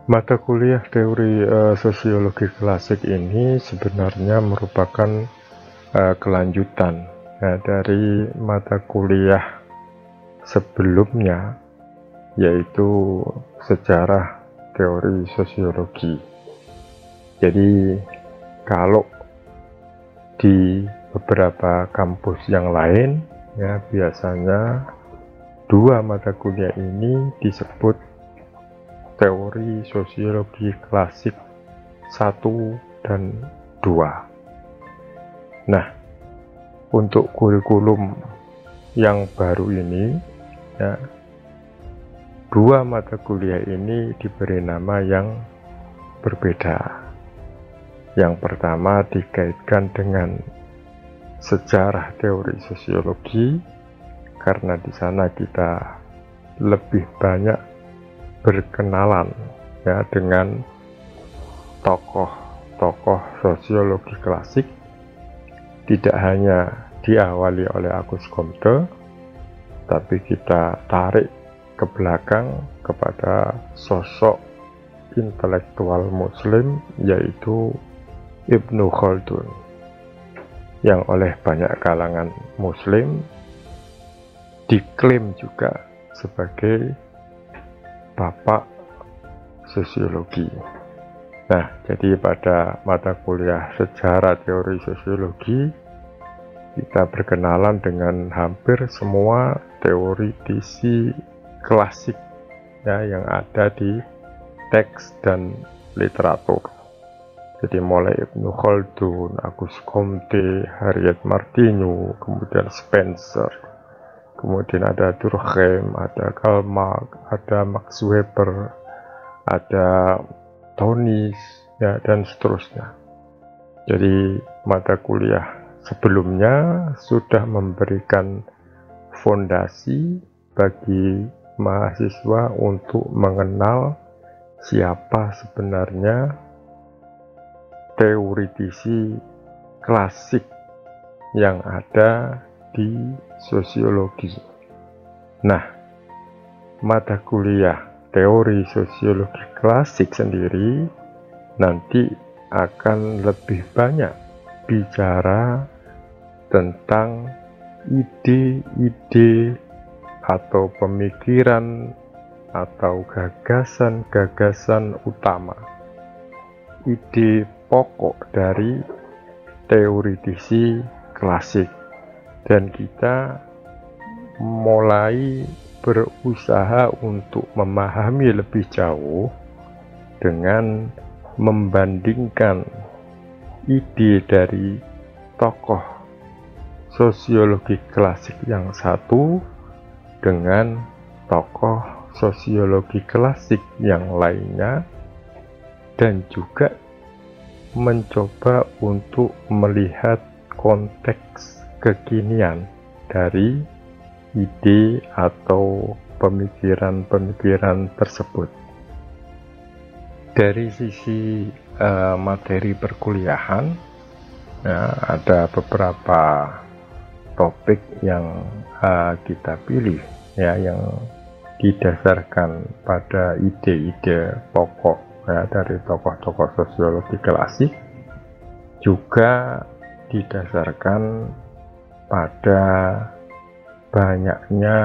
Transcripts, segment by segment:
Mata kuliah teori sosiologi klasik ini sebenarnya merupakan kelanjutan dari mata kuliah sebelumnya, yaitu sejarah teori sosiologi. Jadi kalau di beberapa kampus yang lain ya biasanya dua mata kuliah ini disebut teori sosiologi klasik 1 dan 2. Nah, untuk kurikulum yang baru ini ya, dua mata kuliah ini diberi nama yang berbeda. Yang pertama dikaitkan dengan sejarah teori sosiologi, karena di sana kita lebih banyak berkenalan ya dengan tokoh-tokoh sosiologi klasik, tidak hanya diawali oleh Auguste Comte, tapi kita tarik ke belakang kepada sosok intelektual muslim yaitu Ibnu Khaldun, yang oleh banyak kalangan muslim diklaim juga sebagai bapak sosiologi. Nah, jadi pada mata kuliah sejarah teori sosiologi kita berkenalan dengan hampir semua teoritisi klasik ya, yang ada di teks dan literatur. Jadi mulai Ibnu Khaldun, Auguste Comte, Harriet Martineau, kemudian Spencer, kemudian ada Durkheim, ada Karl Marx, ada Max Weber, ada Taunis, ya, dan seterusnya. Jadi mata kuliah sebelumnya sudah memberikan fondasi bagi mahasiswa untuk mengenal siapa sebenarnya teoritisi klasik yang ada di sosiologi. Nah, mata kuliah teori sosiologi klasik sendiri nanti akan lebih banyak bicara tentang ide-ide atau pemikiran atau gagasan-gagasan utama, ide pokok dari teoritisi klasik. Dan kita mulai berusaha untuk memahami lebih jauh dengan membandingkan ide dari tokoh sosiologi klasik yang satu dengan tokoh sosiologi klasik yang lainnya, dan juga mencoba untuk melihat konteks kekinian dari ide atau pemikiran-pemikiran tersebut. Dari sisi materi perkuliahan ya, ada beberapa topik yang kita pilih ya, yang didasarkan pada ide-ide pokok ya, dari tokoh-tokoh sosiologi klasik, juga didasarkan pada banyaknya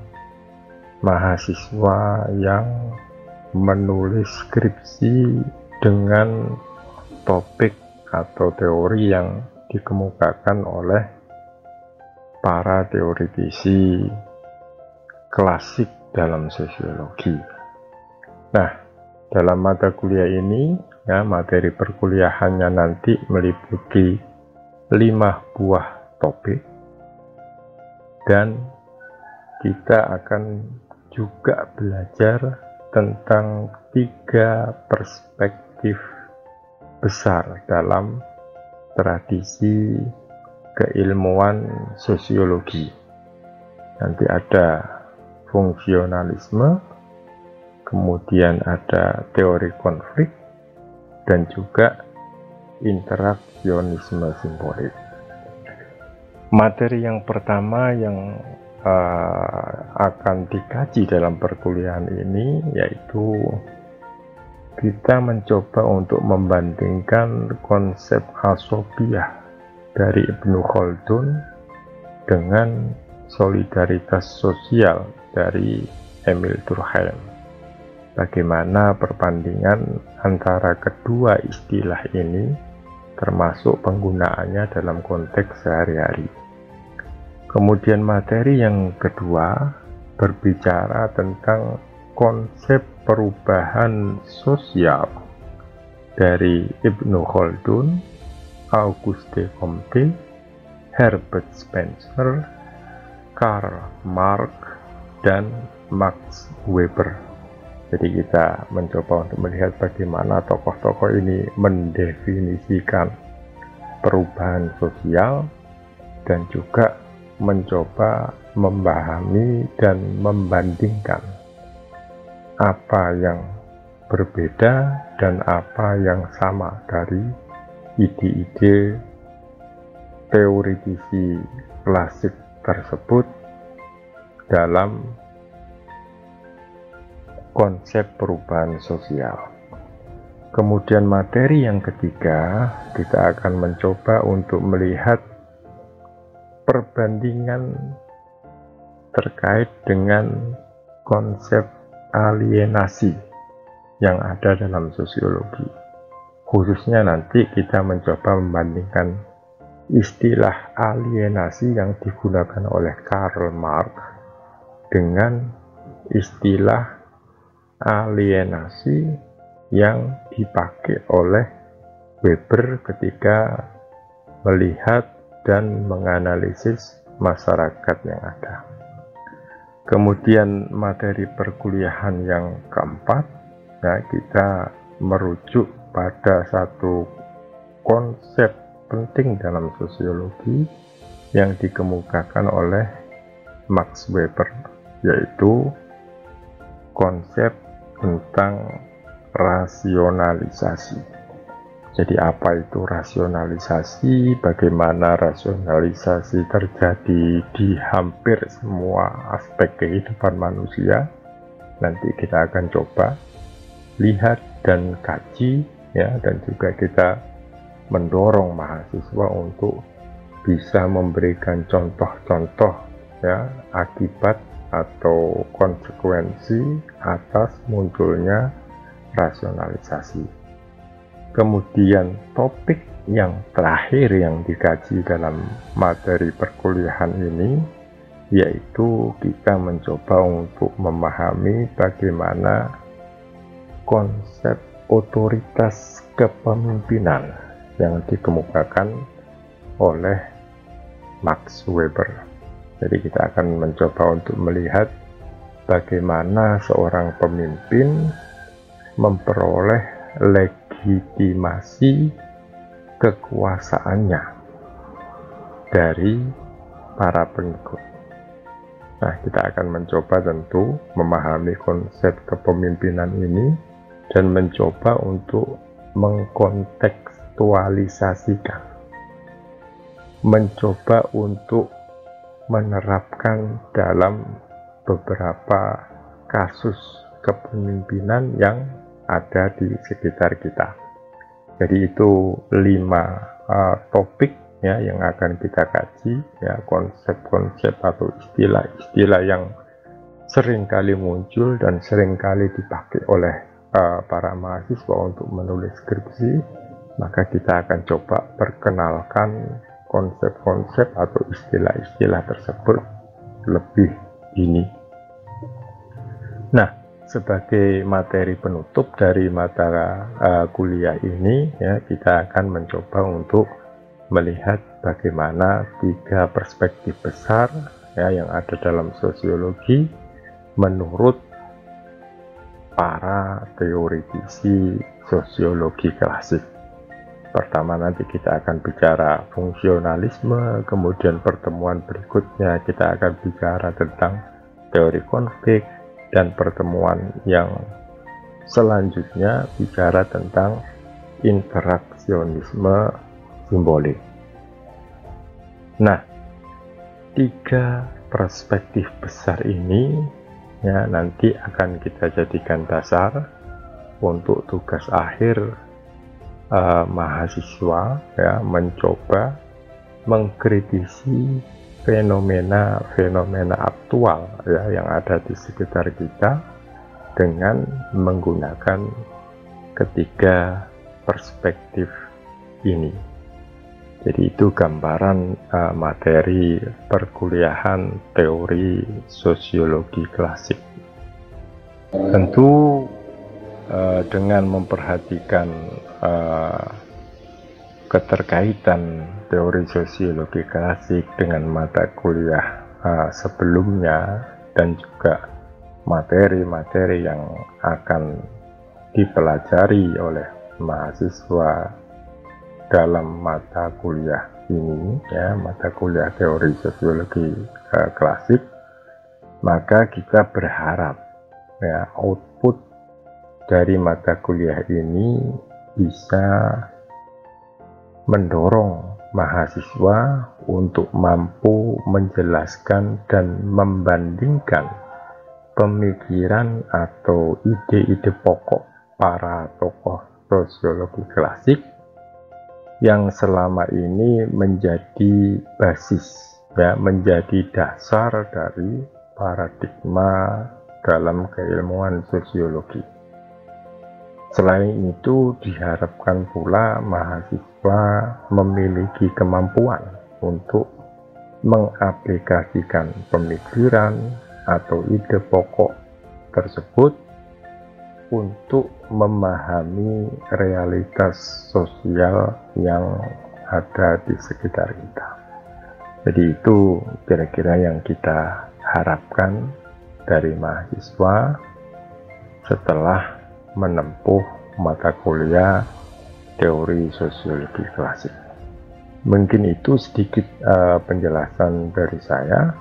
mahasiswa yang menulis skripsi dengan topik atau teori yang dikemukakan oleh para teoritisi klasik dalam sosiologi. Nah, dalam mata kuliah ini ya, materi perkuliahannya nanti meliputi 5 buah topik, dan kita akan juga belajar tentang 3 perspektif besar dalam tradisi keilmuan sosiologi. Nanti ada fungsionalisme, kemudian ada teori konflik, dan juga interaksionisme simbolik. Materi yang pertama yang akan dikaji dalam perkuliahan ini yaitu kita mencoba untuk membandingkan konsep asobiah dari Ibnu Khaldun dengan solidaritas sosial dari Emil Durkheim. Bagaimana perbandingan antara kedua istilah ini termasuk penggunaannya dalam konteks sehari-hari. Kemudian materi yang kedua berbicara tentang konsep perubahan sosial dari Ibnu Khaldun, Auguste Comte, Herbert Spencer, Karl Marx, dan Max Weber. Jadi kita mencoba untuk melihat bagaimana tokoh-tokoh ini mendefinisikan perubahan sosial dan juga mencoba memahami dan membandingkan apa yang berbeda dan apa yang sama dari ide-ide teoritisi klasik tersebut dalam konsep perubahan sosial. Kemudian materi yang ketiga, kita akan mencoba untuk melihat perbandingan terkait dengan konsep alienasi yang ada dalam sosiologi. Khususnya nanti kita mencoba membandingkan istilah alienasi yang digunakan oleh Karl Marx dengan istilah alienasi yang dipakai oleh Weber ketika melihat dan menganalisis masyarakat yang ada. Kemudian materi perkuliahan yang keempat, ya, kita merujuk pada satu konsep penting dalam sosiologi yang dikemukakan oleh Max Weber, yaitu konsep tentang rasionalisasi. Jadi apa itu rasionalisasi, bagaimana rasionalisasi terjadi di hampir semua aspek kehidupan manusia. Nanti kita akan coba lihat dan kaji, ya, dan juga kita mendorong mahasiswa untuk bisa memberikan contoh-contoh, ya, akibat atau konsekuensi atas munculnya rasionalisasi. Kemudian topik yang terakhir yang dikaji dalam materi perkuliahan ini, yaitu kita mencoba untuk memahami bagaimana konsep otoritas kepemimpinan yang dikemukakan oleh Max Weber. Jadi kita akan mencoba untuk melihat bagaimana seorang pemimpin memperoleh legitimasi kekuasaannya dari para pengikut. Nah, kita akan mencoba tentu memahami konsep kepemimpinan ini dan mencoba untuk mengkontekstualisasikan, mencoba untuk menerapkan dalam beberapa kasus kepemimpinan yang ada di sekitar kita. Jadi itu 5 topik, ya, yang akan kita kaji, ya, konsep-konsep atau istilah-istilah yang seringkali muncul dan seringkali dipakai oleh para mahasiswa untuk menulis skripsi. Maka kita akan coba perkenalkan konsep-konsep atau istilah-istilah tersebut lebih dini. Nah, sebagai materi penutup dari mata kuliah ini, ya, kita akan mencoba untuk melihat bagaimana 3 perspektif besar, ya, yang ada dalam sosiologi menurut para teoritisi sosiologi klasik. Pertama nanti kita akan bicara fungsionalisme, kemudian pertemuan berikutnya kita akan bicara tentang teori konflik, dan pertemuan yang selanjutnya bicara tentang interaksionisme simbolik. Nah, 3 perspektif besar ini, ya, nanti akan kita jadikan dasar untuk tugas akhir mahasiswa ya mencoba mengkritisi fenomena-fenomena aktual ya yang ada di sekitar kita dengan menggunakan ketiga perspektif ini. Jadi itu gambaran materi perkuliahan teori sosiologi klasik. Tentu dengan memperhatikan keterkaitan teori sosiologi klasik dengan mata kuliah sebelumnya dan juga materi-materi yang akan dipelajari oleh mahasiswa dalam mata kuliah ini ya, mata kuliah teori sosiologi klasik, maka kita berharap ya output dari mata kuliah ini bisa mendorong mahasiswa untuk mampu menjelaskan dan membandingkan pemikiran atau ide-ide pokok para tokoh sosiologi klasik yang selama ini menjadi basis ya, menjadi dasar dari paradigma dalam keilmuan sosiologi. Selain itu, diharapkan pula mahasiswa memiliki kemampuan untuk mengaplikasikan pemikiran atau ide pokok tersebut untuk memahami realitas sosial yang ada di sekitar kita. Jadi itu kira-kira yang kita harapkan dari mahasiswa setelah menempuh mata kuliah teori sosiologi klasik. Mungkin itu sedikit penjelasan dari saya.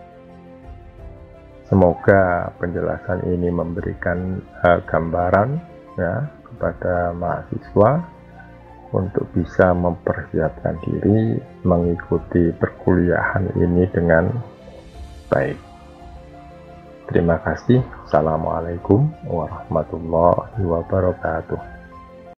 Semoga penjelasan ini memberikan gambaran ya kepada mahasiswa untuk bisa mempersiapkan diri mengikuti perkuliahan ini dengan baik. Terima kasih. Assalamualaikum warahmatullahi wabarakatuh.